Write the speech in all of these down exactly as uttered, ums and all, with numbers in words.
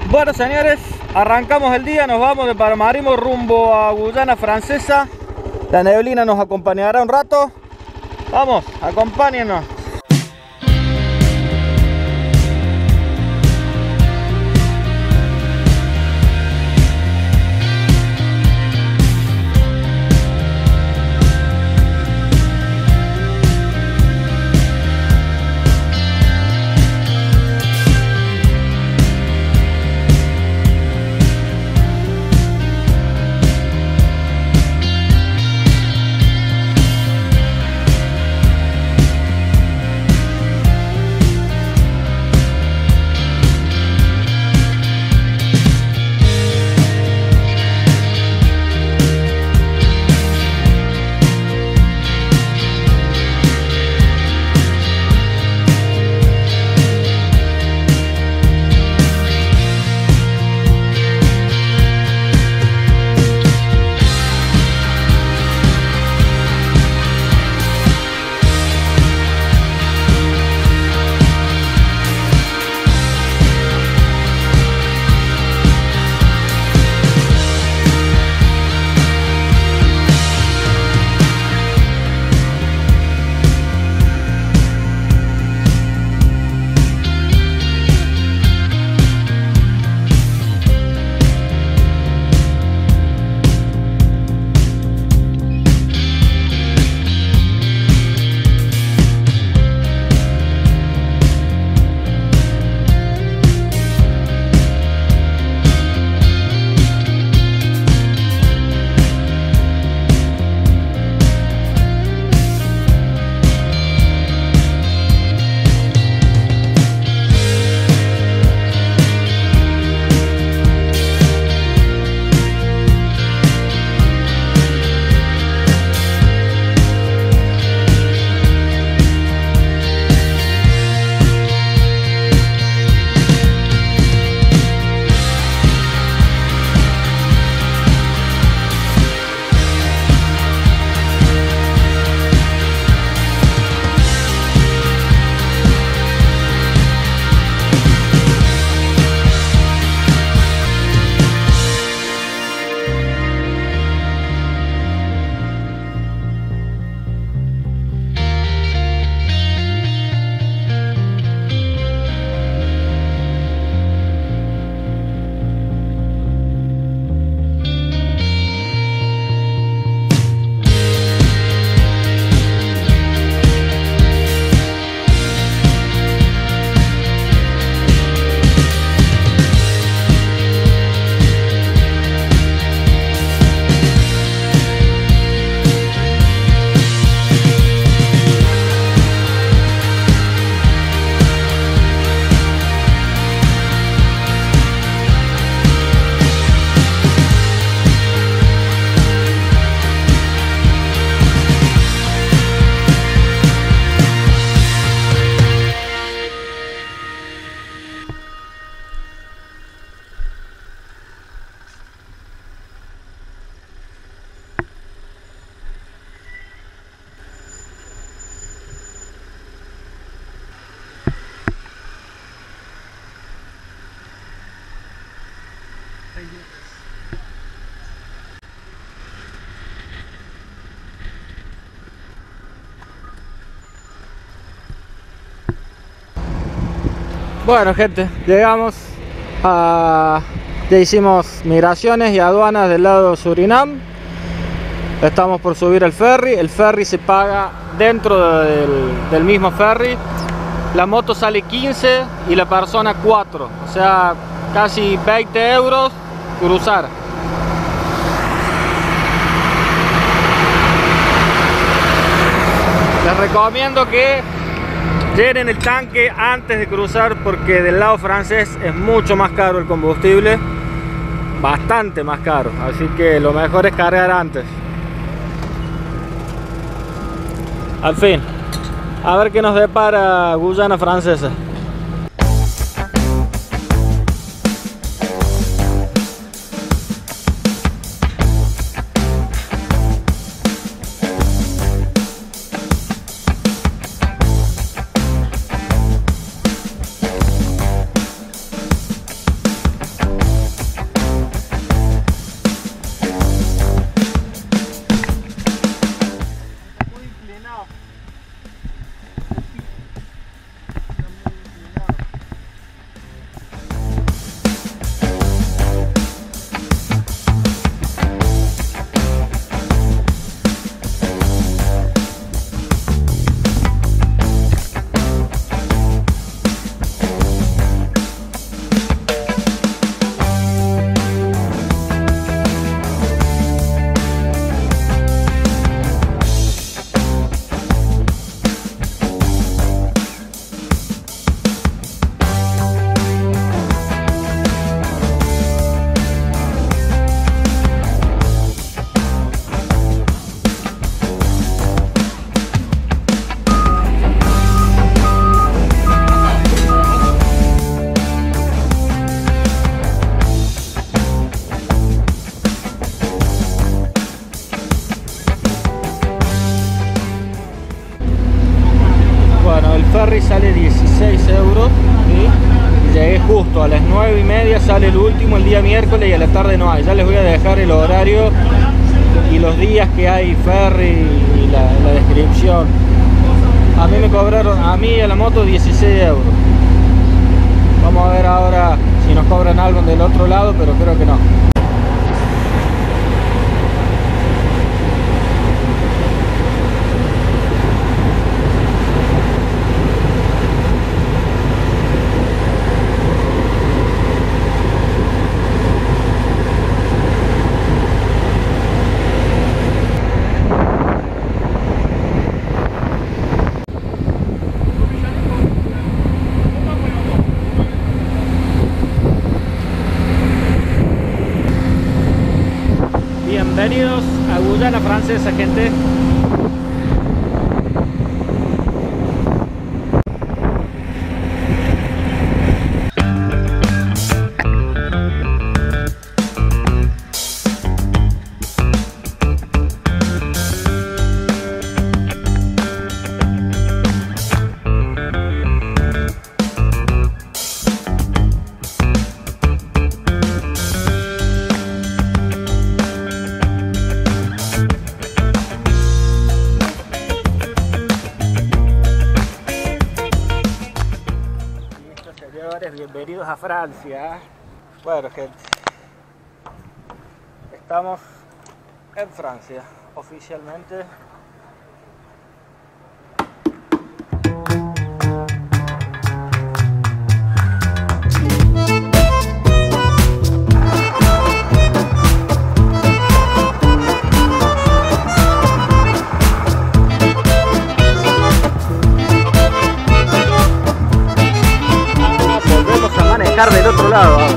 Bueno, señores, arrancamos el día, nos vamos de Paramaribo rumbo a Guyana Francesa. La neblina nos acompañará un rato. Vamos, acompáñenos. Bueno, gente, llegamos a... ya hicimos migraciones y aduanas del lado de Surinam. Estamos por subir el ferry. El ferry se paga dentro del, del mismo ferry. La moto sale quince y la persona cuatro, o sea, casi veinte euros cruzar. Les recomiendo que llenen el tanque antes de cruzar, porque del lado francés es mucho más caro el combustible, bastante más caro, así que lo mejor es cargar antes. Al fin, a ver qué nos depara Guyana Francesa. las nueve y media sale el último el día miércoles y a la tarde no hay. Ya les voy a dejar el horario y los días que hay ferry y la, la descripción. A mí me cobraron, a mí a la moto dieciséis euros. Vamos a ver ahora si nos cobran algo del otro lado, pero creo que no. Bienvenidos a Guyana Francesa, gente. Bienvenidos a Francia. Bueno, gente, estamos en Francia oficialmente. Del otro lado ahora.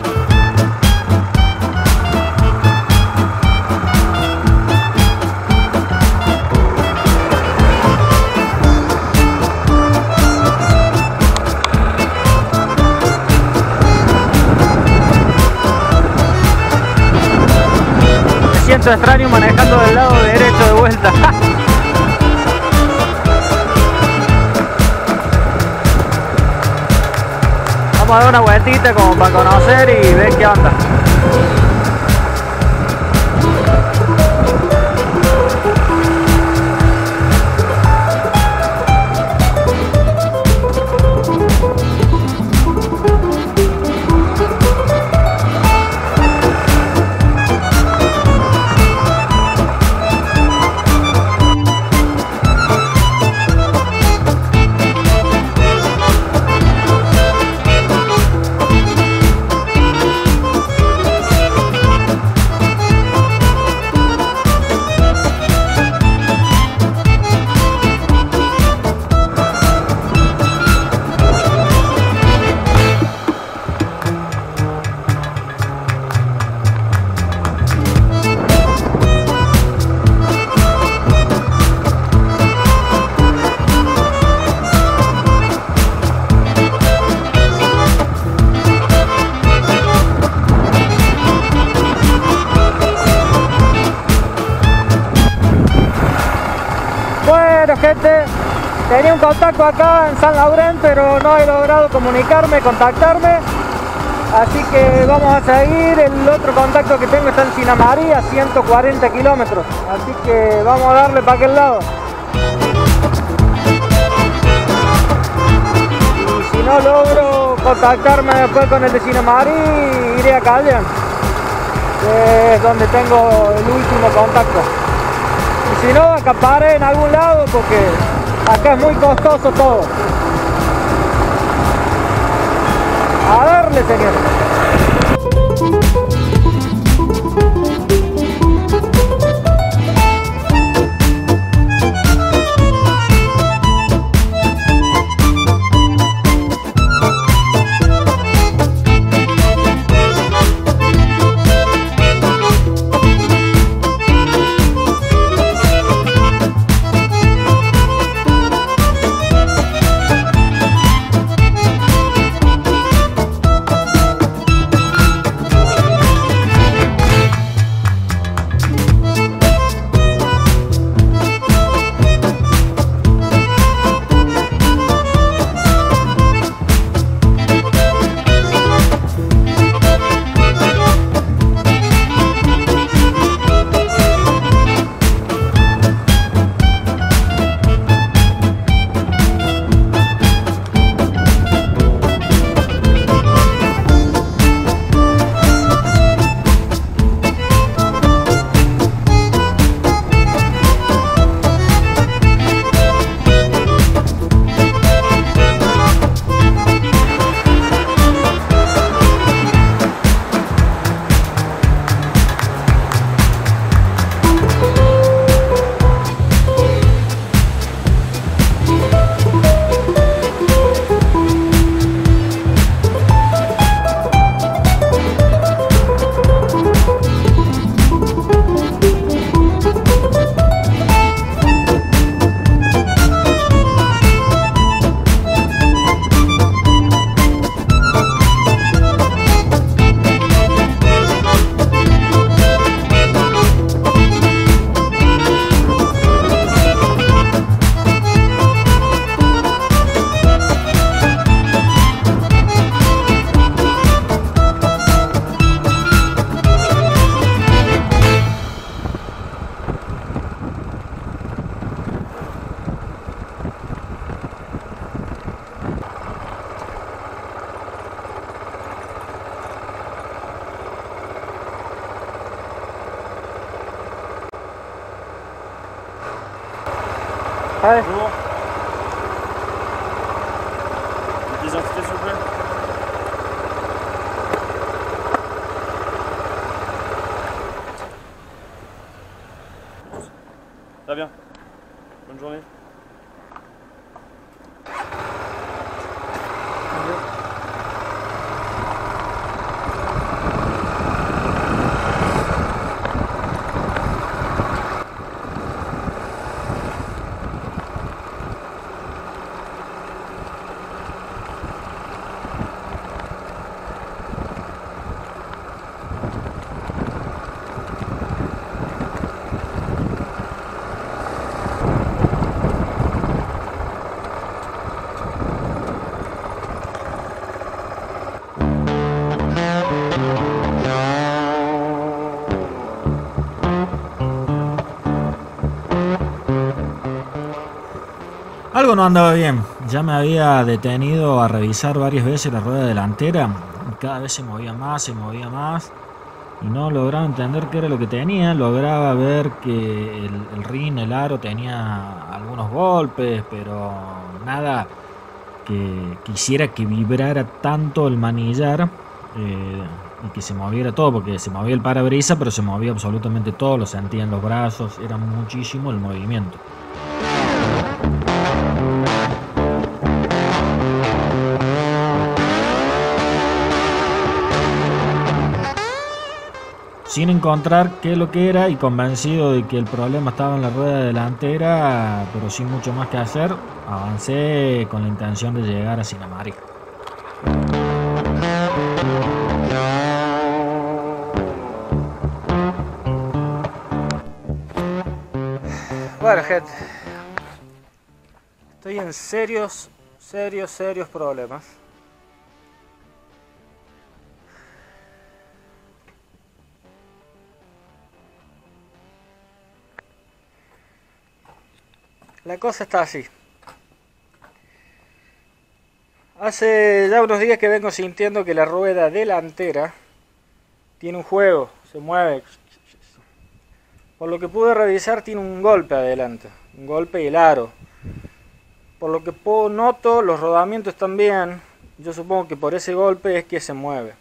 Me siento extraño manejando del lado derecho de vuelta. Vamos a dar una vueltita como para conocer y ver qué onda. Bueno, gente, tenía un contacto acá en San Laurent, pero no he logrado comunicarme, contactarme, así que vamos a seguir. El otro contacto que tengo está en Sinamari, a ciento cuarenta kilómetros, así que vamos a darle para aquel lado. Y si no logro contactarme después con el de Sinamari, iré a Callan, que es donde tengo el último contacto. Y si no, acaparé en algún lado porque acá es muy costoso todo. A darle, señor. Ouais. Bonjour. Des identités s'il vous plaît. Très bien. Bonne journée. Algo no andaba bien. Ya me había detenido a revisar varias veces la rueda delantera. Cada vez se movía más, se movía más. Y no lograba entender qué era lo que tenía. Lograba ver que el, el rin, el aro, tenía algunos golpes, pero nada que quisiera que vibrara tanto el manillar eh, y que se moviera todo, porque se movía el parabrisas, pero se movía absolutamente todo. Lo sentía en los brazos, era muchísimo el movimiento. Sin encontrar qué es lo que era y convencido de que el problema estaba en la rueda delantera, pero sin mucho más que hacer, avancé con la intención de llegar a Sinamari. Bueno, gente, estoy en serios, serios, serios problemas. La cosa está así. Hace ya unos días que vengo sintiendo que la rueda delantera tiene un juego, se mueve. Por lo que pude revisar, tiene un golpe adelante, un golpe y el aro. Por lo que puedo, noto, los rodamientos también. Yo supongo que por ese golpe es que se mueve.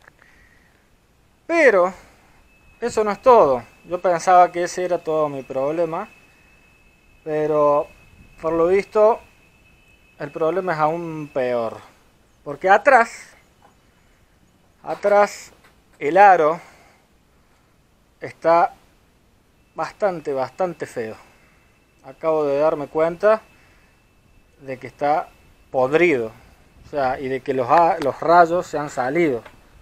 Pero eso no es todo. Yo pensaba que ese era todo mi problema. Pero por lo visto el problema es aún peor. Porque atrás, atrás el aro está bastante, bastante feo. Acabo de darme cuenta de que está podrido. O sea, y de que los, los rayos se han salido.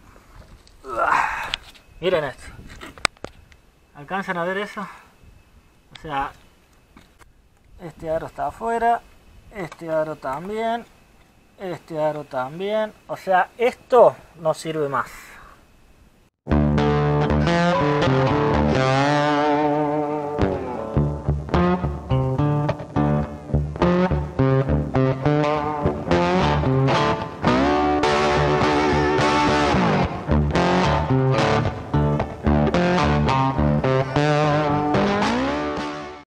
Miren esto. ¿Alcanzan a ver eso? O sea, este aro está afuera, este aro también, este aro también. O sea, esto no sirve más.